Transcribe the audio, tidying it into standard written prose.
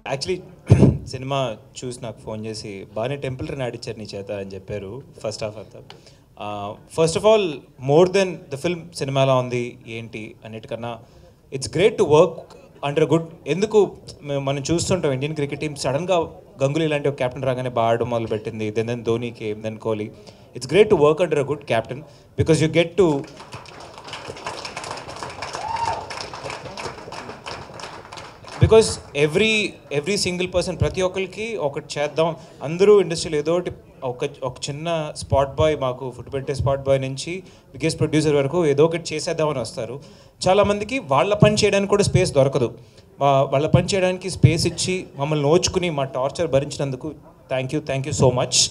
Actually cinema చూసి నాకు phone చేసి బాగానే టెంపుల్ రన్ ఆడిచ్చారు నీ చేత అని చెప్పారు ఫస్ట్ హాఫ్ అంతా. First of all more than the film సినిమాలో ఉంది ఏంటి అన్నిటికన్నా it's great to work under good. ఎందుకు మనం చూస్తుంటాం ఇండియన్ క్రికెట్ టీమ్ సడన్గా గంగూలీ లాంటి ఒక కెప్టెన్ రాగానే బాగా ఆడడం మొదలుపెట్టింది. దెన్ ధోనీకి then Kohli. It's great to work under a good captain because you get to because every single person ప్రతి ఒక్కరికి ఒకటి చేద్దాం. అందరూ ఇండస్ట్రీలో ఏదో ఒకటి ఒక చిన్న స్పాట్ బాయ్, మాకు ఫుడ్ పెట్టే స్పాట్ బాయ్ నుంచి బిగ్గెస్ట్ ప్రొడ్యూసర్ వరకు ఏదో ఒకటి చేసేద్దామని వస్తారు. చాలామందికి వాళ్ళ పని చేయడానికి కూడా స్పేస్ దొరకదు. వాళ్ళ పని చేయడానికి స్పేస్ ఇచ్చి మమ్మల్ని నోచుకుని మా టార్చర్ భరించినందుకు థ్యాంక్ యూ సో మచ్.